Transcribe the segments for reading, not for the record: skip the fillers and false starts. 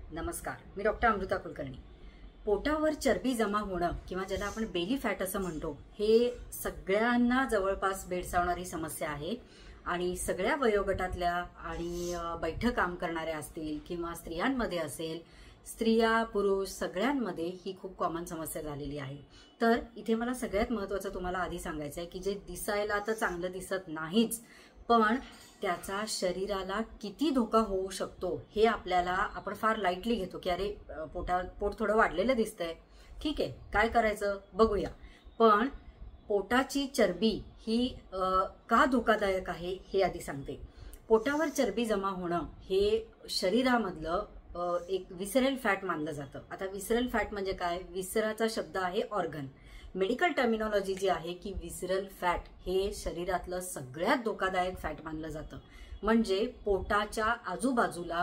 नमस्कार, मी डॉक्टर अमृता कुलकर्णी। पोटावर चरबी जमा होणं किंवा ज्याला आपण बेली फॅट असं म्हणतो, हे सगळ्यांना जवळपास भेडसावणारी समस्या आहे आणि सगळ्या वयोगटातल्या आणि बैठक काम करणाऱ्या असतील किंवा स्त्रियांमध्ये असेल, स्त्रिया पुरुष सगळ्यांमध्ये ही खूप कॉमन समस्या झालेली आहे। तर इथे मला सगळ्यात महत्त्वाचं तुम्हाला आधी सांगायचं आहे की जे दिसायला तर चांगलं दिसत नाहीच, पण त्याचा शरीराला किती धोका होऊ शकतो हे आपण फार लाईटली घेतो की अरे पोट थोडं वाढलेलं दिसतंय, ठीक आहे, काय करायचं बघूया। पण पोटाची चरबी ही का धोकादायक आहे हे आधी सांगते। पोटावर चरबी जमा होणं हे शरीरामधलं एक विसरल फॅट मानलं जातं। आता विसरल फॅट म्हणजे काय? विसराचा शब्द आहे ऑर्गन। मेडिकल टर्मिनॉलॉजी जी आहे की विसरल फॅट हे शरीरातलं सगळ्यात धोकादायक फॅट मानलं जातं। म्हणजे पोटाच्या आजूबाजूला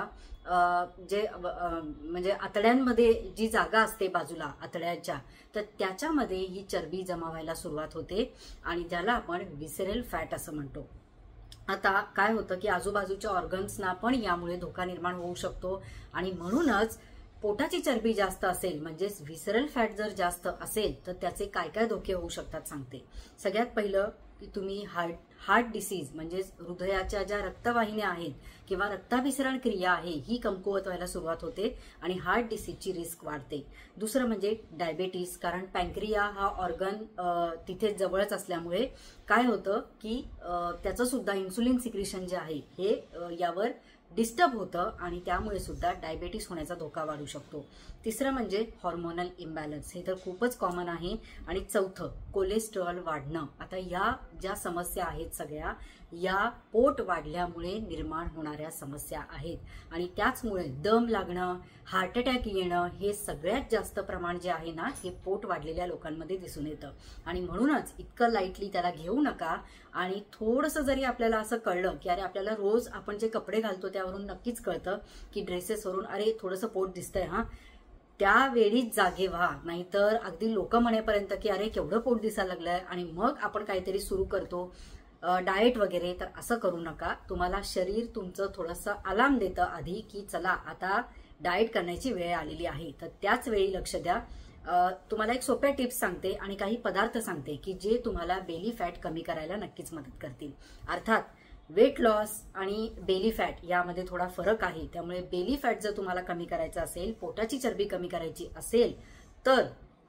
म्हणजे आतड्यांमध्ये जी जागा असते बाजूला आतड्याच्या, तर त्याच्यामध्ये ही चरबी जमा व्हायला सुरुवात होते आणि ज्याला आपण विसरल फॅट असं म्हणतो। आता काय होतं की आजूबाजूच्या ऑर्गन्सना पण यामुळे धोका निर्माण होऊ शकतो आणि म्हणूनच पोटाची चरबी जास्त असेल म्हणजेच विसरल फॅट जर जास्त असेल तर त्याचे काय काय धोके होऊ शकतात सांगते। सगळ्यात पहिलं की तुम्ही हार्ट डिसीज म्हणजेच हृदयाच्या ज्या रक्तवाहिन्या आहेत किंवा रक्ताभिसरण क्रिया आहे ही कमकुवत व्हायला सुरुवात होते आणि हार्ट डिसीजची रिस्क वाढते। दुसरं म्हणजे डायबेटीस, कारण पॅन्क्रिया हा ऑर्गन तिथे जवळच असल्यामुळे काय होतं की त्याचं सुद्धा इन्सुलिन सिक्रिशन जे आहे हे यावर डिस्टर्ब होतं आणि त्यामुळे सुद्धा डायबेटीस होण्याचा धोका वाढू शकतो। तिसरं म्हणजे हॉर्मोनल इम्बॅलन्स, हे तर खूपच कॉमन आहे। आणि चौथं कोलेस्ट्रॉल वाढणं। आता या ज्या समस्या आहेत सगळ्या या पोट वाढल्यामुळे निर्माण होणाऱ्या समस्या आहेत आणि त्याचमुळे दम लागणं, हार्ट अटॅक येणं हे सगळ्यात जास्त प्रमाण जे आहे ना हे पोट वाढलेल्या लोकांमध्ये दिसून येतं। आणि म्हणूनच इतकं लाईटली त्याला घेऊ नका आणि थोडंसं जरी आपल्याला असं कळलं की अरे आपल्याला रोज आपण जे कपडे घालतो त्यावरून नक्कीच कळतं की ड्रेसेसवरून अरे थोडंसं पोट दिसतंय हा, त्यावेळीच जागे व्हा, नाहीतर अगदी लोक म्हणेपर्यंत की अरे केवढं पोट दिसायला लागलंय आणि मग आपण काहीतरी सुरू करतो डाएट वगैरे, तर असं करू नका। तुम्हाला शरीर तुमचं थोडंसं अलार्म देतं आधी की चला आता डाएट करण्याची वेळ आलेली आहे, तर त्याच वेळी लक्ष द्या। तुम्हाला एक सोप्या टिप्स सांगते आणि काही पदार्थ सांगते की जे तुम्हाला बेली फॅट कमी करायला नक्कीच मदत करतील। अर्थात वेट लॉस आणि बेली फॅट यामध्ये थोडा फरक आहे, त्यामुळे बेली फॅट जर तुम्हाला कमी करायचं असेल, पोटाची चरबी कमी करायची असेल तर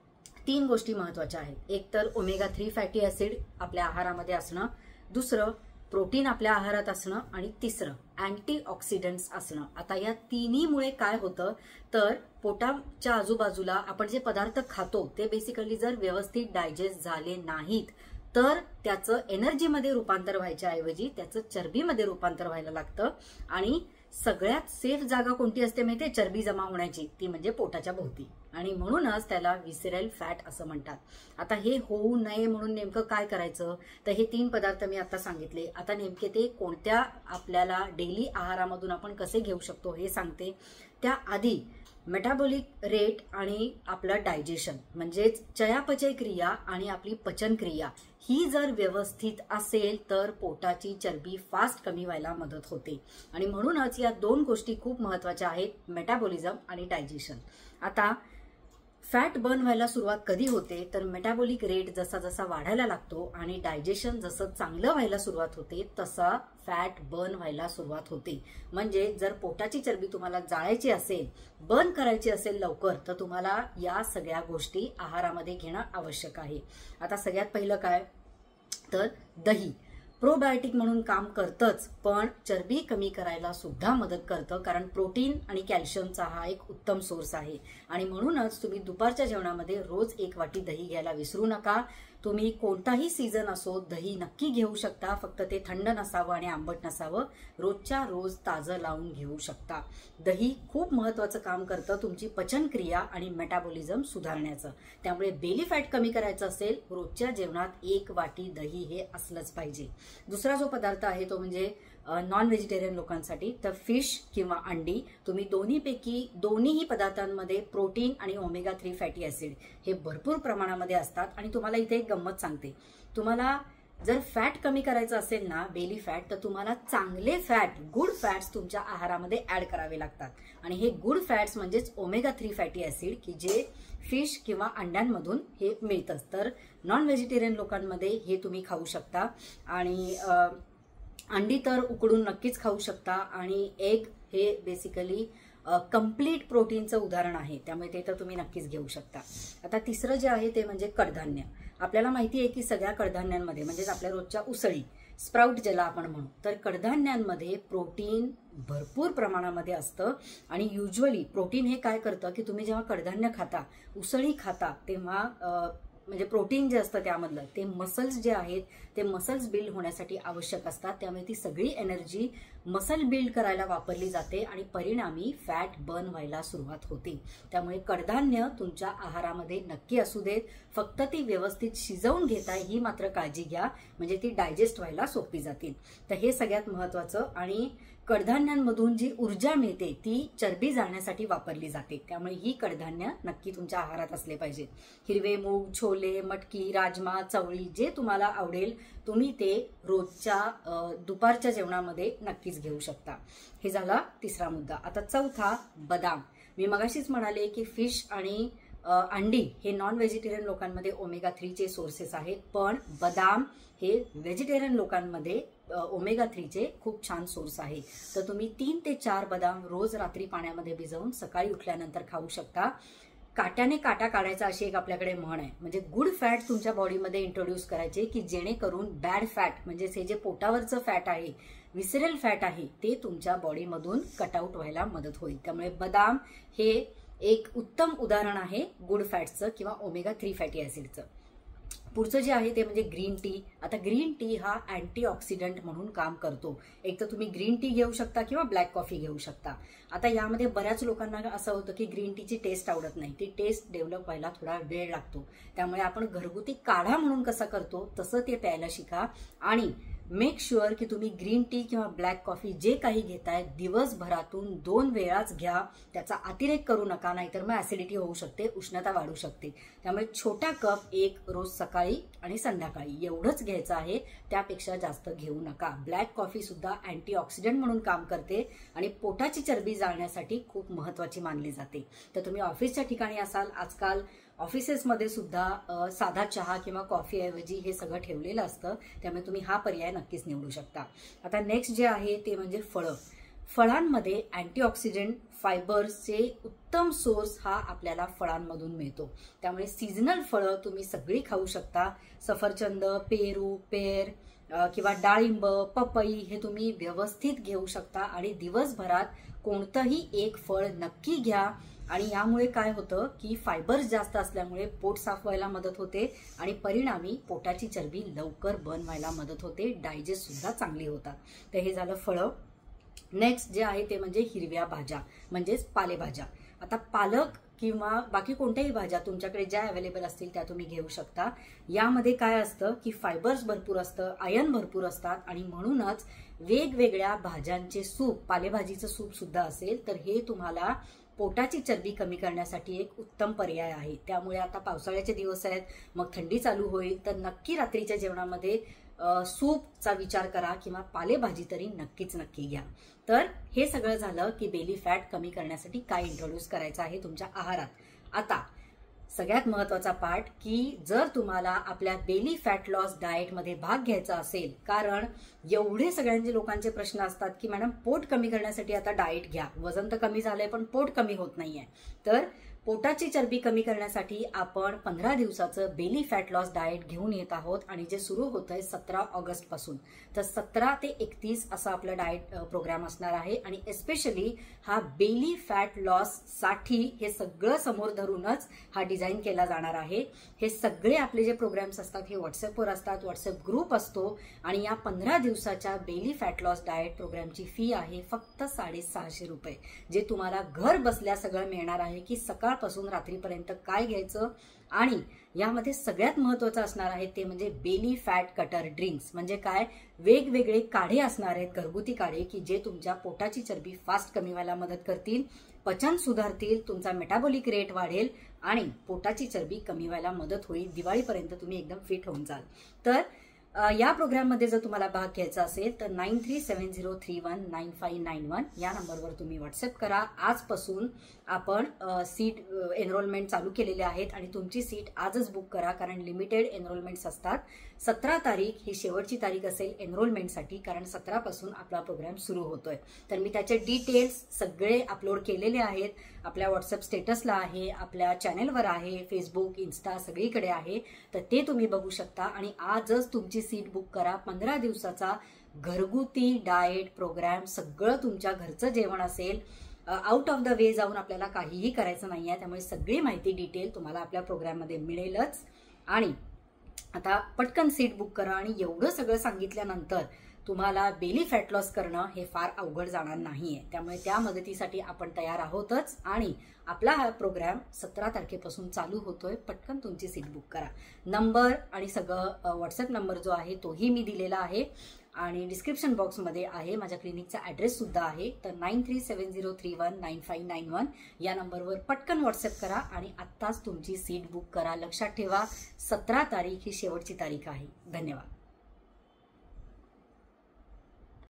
3 गोष्टी महत्वाच्या आहेत। एक तर ओमेगा 3 फॅटी ऍसिड आपल्या आहारामध्ये असणं, दुसरं प्रोटीन आपल्या आहारात असणं आणि तिसरं अँटीऑक्सिडंट्स असणं। आता या तिन्हीमुळे काय होतं तर पोटाच्या आजूबाजूला आपण जे पदार्थ खातो ते बेसिकली जर व्यवस्थित डायजेस्ट झाले नाहीत तर त्याचं एनर्जीमध्ये रूपांतर व्हायच्या ऐवजी त्याचं चरबीमध्ये रूपांतर व्हायला लागतं आणि सगळ्यात सेफ जागा कोणती असते माहितीये चरबी जमा होण्याची? ती म्हणजे पोटाच्या भोवती, आणि म्हणूनच त्याला विसरल फॅट असं म्हणतात। आता हे होऊ नये म्हणून नेमकं काय करायचं तर हे 3 पदार्थ मी आता सांगितले। आता नेमके ते कोणत्या आपल्याला डेली आहारामधून आपण कसे घेऊ शकतो हे सांगते। त्याआधी मेटाबॉलिक रेट आणि आपलं डायजेशन म्हणजेच चयापचय क्रिया आणि आपली पचन क्रिया ही जर व्यवस्थित असेल तर पोटाची चरबी फास्ट कमी व्हायला मदत होते आणि म्हणूनच या 2 गोष्टी खूप महत्त्वाच्या आहेत, मेटाबॉलिझम आणि डायजेशन। आता फॅट बर्न व्हायला सुरुवात कधी होते तर मेटाबॉलिक रेट जसा जसा वाढायला लागतो आणि डायजेशन जसं चांगलं व्हायला सुरुवात होते तसा फॅट बर्न व्हायला सुरुवात होते। म्हणजे जर पोटाची चरबी तुम्हाला जाळायची असेल, बर्न करायची असेल लवकर, तर तुम्हाला या सगळ्या गोष्टी आहारामध्ये घेणं आवश्यक आहे। आता सगळ्यात पहिलं काय तर दही प्रोबायोटिक म्हणून काम करतंच, पण चरबी कमी करायला सुद्धा मदत करतं, कारण प्रोटीन आणि कॅल्शियमचा हा एक उत्तम सोर्स आहे आणि म्हणूनच तुम्ही दुपारच्या जेवणामध्ये रोज 1 वाटी दही घ्यायला विसरू नका। तुम्ही कोणताही सीझन असो दही नक्की घेऊ शकता, फक्त ते थंड नसावं आणि आंबट नसावं, रोजच्या रोज ताजं लावून घेऊ शकता। दही खूप महत्त्वाचं काम करतं तुमची पचन क्रिया आणि मेटाबॉलिझम सुधारण्याचं, त्यामुळे बेली फॅट कमी करायचं असेल रोजच्या जेवणात 1 वाटी दही हे असलंच पाहिजे। दुसरा जो पदार्थ आहे तो म्हणजे नॉन व्हेजिटेरियन लोकांसाठी तर फिश किंवा अंडी, तुम्ही दोन्हीही पदार्थांमध्ये प्रोटीन आणि ओमेगा 3 फॅटी ऍसिड हे भरपूर प्रमाणामध्ये असतात। आणि तुम्हाला इथे एक गंमत सांगते, तुम्हाला जर फॅट कमी करायचं असेल ना, बेली फॅट, तर तुम्हाला चांगले फॅट, गुड फॅट्स तुमच्या आहारामध्ये ऍड करावे लागतात. आणि हे गुड फॅट्स म्हणजेच ओमेगा 3 फॅटी ऍसिड, की जे फिश किंवा अंड्यांमधून हे मिळतं. तर नॉन व्हेजिटेरियन लोकांमध्ये हे तुम्ही खाऊ शकता. आणि अंडी तर उकडून नक्कीच खाऊ शकता. आणि एग हे बेसिकली कंप्लीट प्रोटीनचं उदाहरण आहे, त्यामुळे ते तर तुम्ही नक्कीच घेऊ शकता. आता तिसरं जे आहे ते म्हणजे कडधान्य. आपल्याला माहिती आहे की सगळ्या कडधान्यांमध्ये, म्हणजेच आपल्या रोजच्या उसळी, स्प्राउट ज्याला आपण म्हणू, तर कडधान्यांमध्ये प्रोटीन भरपूर प्रमाणामध्ये असतं. आणि युजली प्रोटीन हे काय करतं की तुम्ही जेव्हा कडधान्य खाता, उसळी खाता, तेव्हा म्हणजे प्रोटीन जे असतं त्यामधलं ते मसल्स जे आहेत ते मसल्स बिल्ड होण्यासाठी आवश्यक असतात. त्यामुळे ती सगळी एनर्जी मसल बिल्ड करायला वापरली जाते आणि परिणामी फॅट बर्न व्हायला सुरुवात होते. त्यामुळे कडधान्य तुमच्या आहारामध्ये नक्की असू देत, फक्त ती व्यवस्थित शिजवून घेताय ही मात्र काळजी घ्या, म्हणजे ती डायजेस्ट व्हायला सोपी जातील. तर हे सगळ्यात महत्वाचं. आणि कडधान्यांमधून जी ऊर्जा मिळते ती चरबी जाळण्यासाठी वापरली जाते. त्यामुळे ही कडधान्य नक्की तुमच्या आहारात असले पाहिजे. हिरवे मूग, छोले, मटकी, राजमा, चवळी, जे तुम्हाला आवडेल तुम्ही ते रोजच्या दुपारच्या जेवणामध्ये नक्कीच घेऊ शकता. हे झाला तिसरा मुद्दा. आता चौथा, बदाम. मी मगाशीच म्हणाले की फिश आणि अंडी हे नॉन व्हेजिटेरियन लोकांमध्ये ओमेगा 3 चे सोर्सेस आहेत, पण बदाम हे व्हेजिटेरियन लोकांमध्ये ओमेगा 3 चे खूप छान सोर्स आहे. तर तुम्ही 3 ते 4 बदाम रोज रात्री पाण्यामध्ये भिजवून सकाळी उठल्यानंतर खाऊ शकता. काट्याने काटा काढायचा अशी एक आपल्याकडे म्हण आहे, म्हणजे गुड फॅट तुमच्या बॉडीमध्ये इंट्रोड्यूस करायचे की जेणेकरून बॅड फॅट, म्हणजे हे जे पोटावरचं फॅट आहे, विसरल फॅट आहे, ते तुमच्या बॉडीमधून कटआउट व्हायला मदत होईल. त्यामुळे बदाम हे एक उत्तम उदाहरण आहे गुड फॅट्सचं किंवा ओमेगा 3 फॅटी ऍसिडचं. पुढचं जे आहे ते म्हणजे ग्रीन टी. आता ग्रीन टी हा अँटीऑक्सिडंट म्हणून काम करतो. एक तर तुम्ही ग्रीन टी घेऊ शकता किंवा ब्लॅक कॉफी घेऊ शकता. आता यामध्ये बऱ्याच लोकांना असं होतं की ग्रीन टीची टेस्ट आवडत नाही, ती टेस्ट डेव्हलप व्हायला थोडा वेळ लागतो. त्यामुळे आपण घरगुती काढा म्हणून कसा करतो तसं ते प्यायला शिका. आणि मेक शुअर की तुम्ही ग्रीन टी किंवा ब्लॅक कॉफी जे काही घेताय दिवसभरातून 2 वेळाच घ्या. त्याचा अतिरेक करू नका, नाहीतर मग ऍसिडिटी होऊ शकते, उष्णता वाढू शकते. त्यामुळे छोटा कप एक रोज सकाळी आणि संध्याकाळी एवढंच घ्यायचं आहे, त्यापेक्षा जास्त घेऊ नका. ब्लॅक कॉफी सुद्धा अँटीऑक्सिडंट म्हणून काम करते आणि पोटाची चरबी जाळण्यासाठी खूप महत्वाची मानली जाते. तर तुम्ही ऑफिसच्या ठिकाणी असाल, आजकाल ऑफिसेसमध्ये सुद्धा साधा चहा किंवा कॉफी ऐवजी हे सगळं ठेवलेलं असतं, त्यामुळे तुम्ही हा पर्याय नक्कीच निवडू शकता. आता नेक्स्ट जे आहे ते म्हणजे फळं. फळांमध्ये अँटीऑक्सिडंट फायबर्सचे उत्तम सोर्स हा आपल्याला फळांमधून मिळतो. त्यामुळे सीझनल फळं तुम्ही सगळी खाऊ शकता. सफरचंद, पेरू, पेर किंवा डाळिंब, पपई हे तुम्ही व्यवस्थित घेऊ शकता. आणि दिवसभरात कोणतंही एक फळ नक्की घ्या. आणि यामुळे काय होतं की फायबर्स जास्त असल्यामुळे पोट साफ व्हायला मदत होते आणि परिणामी पोटाची चरबी लवकर बर्न व्हायला मदत होते, डायजेस्ट सुद्धा चांगली होतात. तर हे झालं फळं. नेक्स्ट जे आहे ते म्हणजे हिरव्या भाज्या, म्हणजेच पालेभाज्या. आता पालक किंवा बाकी कोणत्याही भाज्या तुमच्याकडे ज्या अवेलेबल असतील त्या तुम्ही घेऊ शकता. यामध्ये काय असतं की फायबर्स भरपूर असतं, आयर्न भरपूर असतात आणि म्हणूनच वेगवेगळ्या भाज्यांचे सूप, पालेभाजीचं सूप सुद्धा असेल तर हे तुम्हाला पोटाची चरबी कमी करण्यासाठी एक उत्तम पर्याय आहे. त्यामुळे आता पावसाळ्याचे दिवस आहेत, मग थंडी चालू होईल, तर नक्की रात्रीच्या जेवणामध्ये सूपचा विचार करा किंवा पालेभाजी तरी नक्की घ्या. तर हे सगळं झालं की बेली फॅट कमी करण्यासाठी काय इंट्रोड्यूस करायचं आहे तुमच्या आहारात. आता सगळ्यात महत्वाचा पार्ट की जर तुम्हाला आपल्या बेली फॅट लॉस डाएटमध्ये भाग घ्यायचा असेल, कारण एवढे सगळ्यांचे लोकांचे प्रश्न असतात की मॅडम पोट कमी करण्यासाठी आता डाएट घ्या, वजन तर कमी झालंय पण पोट कमी होत नाहीये. तर पोटाची चरबी कमी करण्यासाठी आपण 15 दिवसाचं बेली फॅट लॉस डाएट घेऊन येत आहोत आणि जे सुरू होत आहे 17 ऑगस्ट पासून. तर 17 ते 31 असं आपलं डाएट प्रोग्राम असणार आहे आणि एस्पेशली हा बेली फॅट लॉस साठी हे सगळं समोर धरूनच हा डिझाईन केला जाणार आहे. हे सगळे आपले जे प्रोग्राम्स असतात हे व्हॉट्सअपवर असतात, व्हॉट्सअप ग्रुप असतो आणि या 15 दिवसाच्या बेली फॅट लॉस डाएट प्रोग्रामची फी आहे फक्त 650 रुपये, जे तुम्हाला घर बसल्या सगळं मिळणार आहे की सकाळपासून रात्रीपर्यंत काय घ्यायचं. आणि यामध्ये सगळ्यात महत्वाचं असणार आहे ते म्हणजे बेली फॅट कटर ड्रिंक्स. म्हणजे काय, वेगवेगळे काढे असणार आहेत, घरगुती काढे की जे तुमच्या पोटाची चरबी फास्ट कमी व्हायला मदत करतील, पचन सुधारतील, तुमचा मेटाबॉलिक रेट वाढेल आणि पोटाची चरबी कमी व्हायला मदत होईल. दिवाळीपर्यंत तुम्ही एकदम फिट होऊन जाल. तर या प्रोग्राममध्ये जर तुम्हाला भाग घ्यायचा असेल तर 9370319591 या नंबरवर तुम्ही व्हॉट्सअप करा. आजपासून आपण सीट एनरोलमेंट चालू केलेले आहेत आणि तुमची सीट आजच बुक करा, कारण लिमिटेड एनरोलमेंट्स असतात. 17 तारीख ही शेवटची तारीख असेल एनरोलमेंटसाठी, कारण 17 पासून आपला प्रोग्राम सुरू होतोय. तर मी त्याचे डिटेल्स सगळे अपलोड केलेले आहेत. आपल्या व्हॉट्सअप स्टेटसला आहे, आपल्या चॅनेलवर आहे, फेसबुक, इन्स्टा सगळीकडे आहे. तर ते तुम्ही बघू शकता आणि आजच तुमची सीट बुक करा. 15 दिवसाचा घरगुती डाएट प्रोग्राम, सगळं तुमच्या घरचं जेवण असेल. आउट ऑफ द वे जाऊन आपल्याला काहीही करायचं नाही आहे. त्यामुळे सगळी माहिती डिटेल तुम्हाला आपल्या प्रोग्राममध्ये मिळेलच. आणि आता पटकन सीट बुक करा. आणि एवढं सगळं सांगितल्यानंतर तुम्हाला बेली फॅट लॉस करणं हे फार अवघड जाणार नाहीये. त्यामुळे त्या मदतीसाठी आपण तयार आहोतच. आणि आपला हा प्रोग्राम 17 तारखेपासून चालू होतोय. पटकन तुमची सीट बुक करा. नंबर आणि सगळं व्हॉट्सअप नंबर जो आहे तोही मी दिलेला आहे आणि डिस्क्रिप्शन बॉक्समध्ये आहे. माझ्या क्लिनिकचा ॲड्रेस सुद्धा आहे. तर 9370319591 या नंबरवर पटकन व्हॉट्सअप करा आणि आत्ताच तुमची सीट बुक करा. लक्षात ठेवा 17 तारीख ही शेवटची तारीख आहे. धन्यवाद.